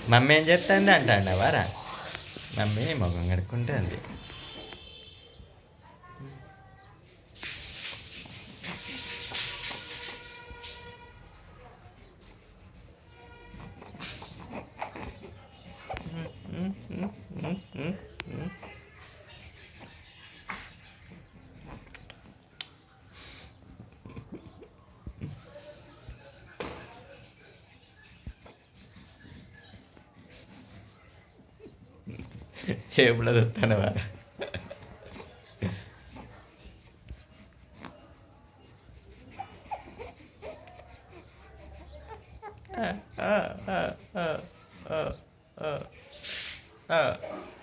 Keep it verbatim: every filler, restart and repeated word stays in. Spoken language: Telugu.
మమ్మీ ఏం చేస్తుంది అంటాండవారా? మమ్మీ మొగం కడుక్కుంటుంది. చేపల చూస్తానవారా? Uh, uh, uh, uh, uh, uh, uh.